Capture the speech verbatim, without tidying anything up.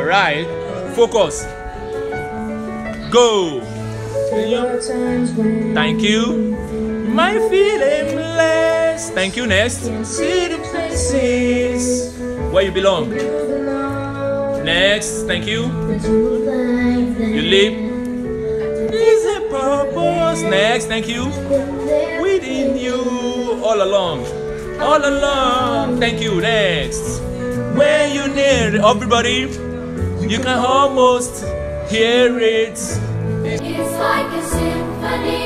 Alright, focus. Go. Thank you. My feeling blessed. Thank you. Next. See the places where you belong. Next. Thank you. You live. Is a purpose. Next. Thank you. Within you. All along. All along. Thank you. Next. When you near everybody, you can almost hear it. It's like a symphony.